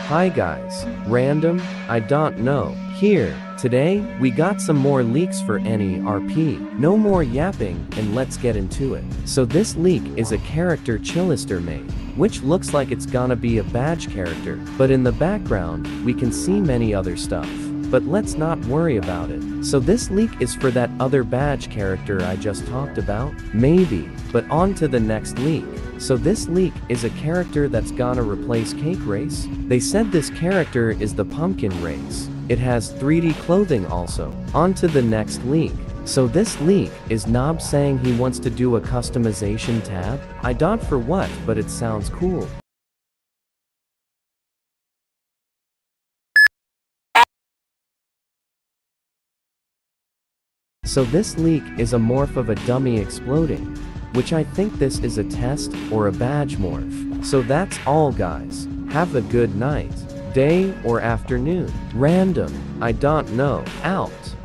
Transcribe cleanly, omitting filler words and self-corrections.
Hi guys, random, I don't know. Here, today, we got some more leaks for NERP. No more yapping, and let's get into it. So this leak is a character Chillister made, which looks like it's gonna be a badge character, but in the background, we can see many other stuff. But let's not worry about it. So this leak is for that other badge character I just talked about? Maybe, but on to the next leak. So this leak is a character that's gonna replace Cake Race. They said this character is the Pumpkin Race. It has 3D clothing also. On to the next leak. So this leak is Nob saying he wants to do a customization tab? I don't for what, but it sounds cool. So this leak is a morph of a dummy exploding, which I think this is a test or a badge morph. So that's all guys. Have a good night, day or afternoon. Random, I don't know, out.